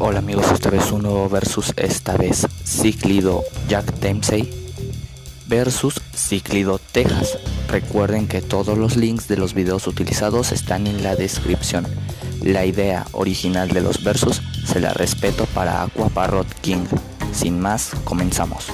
Hola amigos, esta vez un nuevo versus, esta vez Cíclido Jack Dempsey versus Cíclido Texas. Recuerden que todos los links de los videos utilizados están en la descripción. La idea original de los versus se la respeto para Aqua Parrot King. Sin más, comenzamos.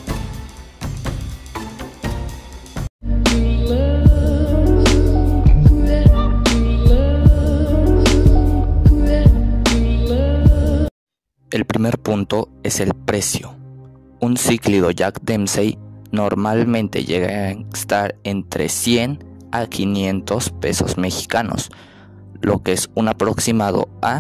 El primer punto es el precio. Un cíclido Jack Dempsey normalmente llega a estar entre 100 a 500 pesos mexicanos, lo que es un aproximado a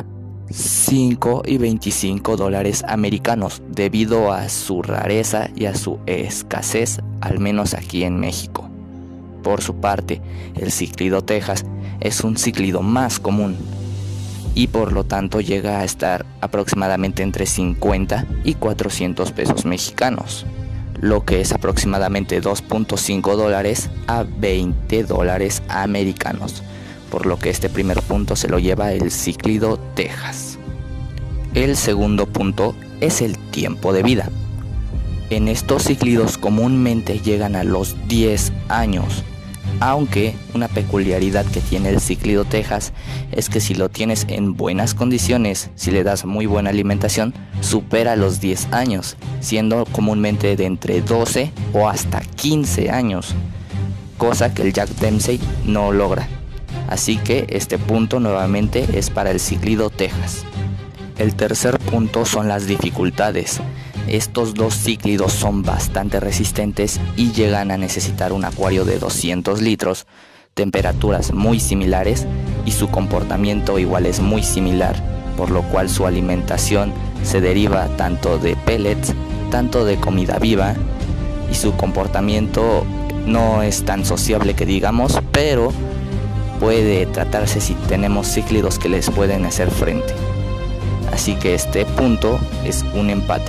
5 y 25 dólares americanos, debido a su rareza y a su escasez, al menos aquí en México. Por su parte, el cíclido Texas es un cíclido más común, y por lo tanto llega a estar aproximadamente entre 50 y 400 pesos mexicanos, lo que es aproximadamente 2.5 dólares a 20 dólares americanos, por lo que este primer punto se lo lleva el cíclido Texas. El segundo punto es el tiempo de vida. En estos cíclidos comúnmente llegan a los 10 años, aunque una peculiaridad que tiene el cíclido Texas es que si lo tienes en buenas condiciones, si le das muy buena alimentación, supera los 10 años, siendo comúnmente de entre 12 o hasta 15 años, cosa que el Jack Dempsey no logra. Así que este punto nuevamente es para el cíclido Texas. El tercer punto son las dificultades. Estos dos cíclidos son bastante resistentes y llegan a necesitar un acuario de 200 litros, temperaturas muy similares y su comportamiento igual es muy similar, por lo cual su alimentación se deriva tanto de pellets, tanto de comida viva, y su comportamiento no es tan sociable que digamos, pero puede tratarse si tenemos cíclidos que les pueden hacer frente. Así que este punto es un empate.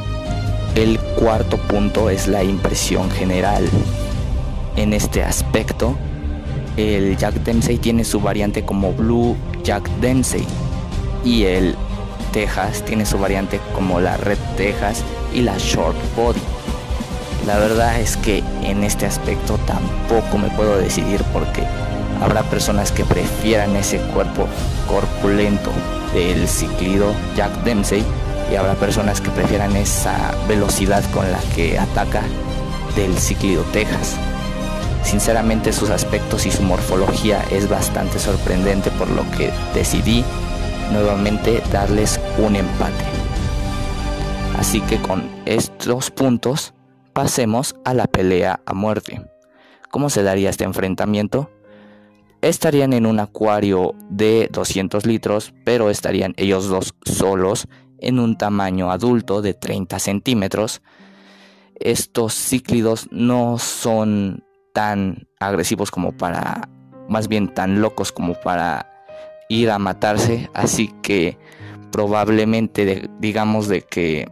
El cuarto punto es la impresión general. En este aspecto, el Jack Dempsey tiene su variante como Blue Jack Dempsey y el Texas tiene su variante como la Red Texas y la Short Body. La verdad es que en este aspecto tampoco me puedo decidir, porque habrá personas que prefieran ese cuerpo corpulento del cíclido Jack Dempsey y habrá personas que prefieran esa velocidad con la que ataca del cíclido Texas. Sinceramente, sus aspectos y su morfología es bastante sorprendente, por lo que decidí nuevamente darles un empate. Así que con estos puntos pasemos a la pelea a muerte. ¿Cómo se daría este enfrentamiento? Estarían en un acuario de 200 litros, pero estarían ellos dos solos en un tamaño adulto de 30 centímetros. Estos cíclidos no son tan agresivos como para, más bien tan locos como para ir a matarse, así que probablemente digamos de que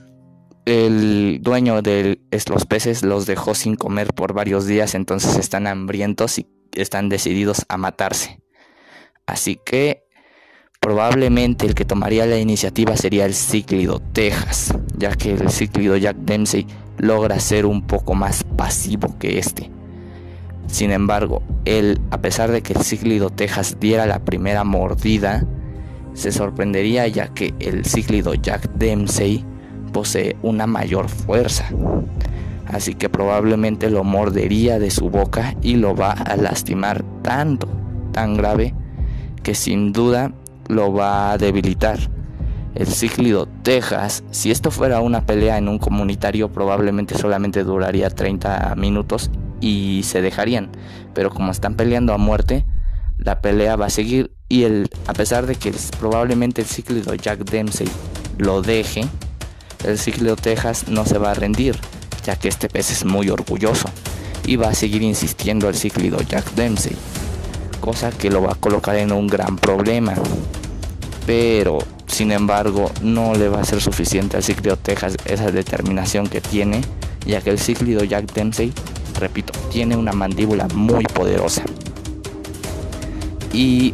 el dueño de los peces los dejó sin comer por varios días, entonces están hambrientos y están decididos a matarse. Así que probablemente el que tomaría la iniciativa sería el cíclido Texas, ya que el cíclido Jack Dempsey logra ser un poco más pasivo que este. Sin embargo, a pesar de que el cíclido Texas diera la primera mordida, se sorprendería, ya que el cíclido Jack Dempsey posee una mayor fuerza. Así que probablemente lo mordería de su boca y lo va a lastimar tanto, tan grave, que sin duda lo va a debilitar. El cíclido Texas, si esto fuera una pelea en un comunitario, probablemente solamente duraría 30 minutos y se dejarían, pero como están peleando a muerte, la pelea va a seguir, y a pesar de que probablemente el cíclido Jack Dempsey lo deje, el cíclido Texas no se va a rendir, ya que este pez es muy orgulloso y va a seguir insistiendo al cíclido Jack Dempsey, cosa que lo va a colocar en un gran problema. Pero sin embargo no le va a ser suficiente al cíclido Texas esa determinación que tiene, ya que el cíclido Jack Dempsey, repito, tiene una mandíbula muy poderosa. Y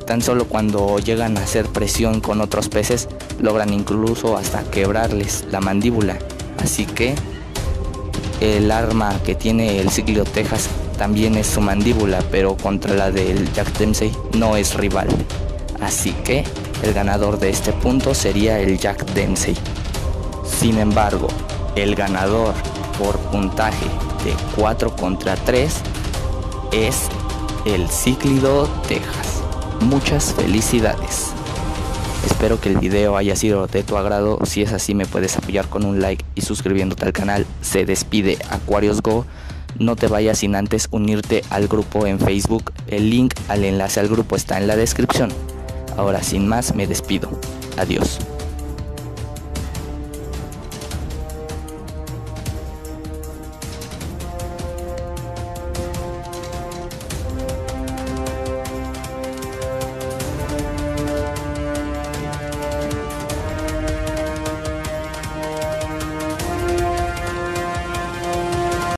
Tan solo cuando llegan a hacer presión con otros peces, logran incluso hasta quebrarles la mandíbula. Así que el arma que tiene el cíclido Texas también es su mandíbula, pero contra la del Jack Dempsey no es rival. Así que el ganador de este punto sería el Jack Dempsey. Sin embargo, el ganador por puntaje de 4 contra 3 es el cíclido Texas. Muchas felicidades. Espero que el video haya sido de tu agrado. Si es así, me puedes apoyar con un like y suscribiéndote al canal. Se despide Aquarius Go. No te vayas sin antes unirte al grupo en Facebook. El link al enlace al grupo está en la descripción. Ahora sin más me despido. Adiós.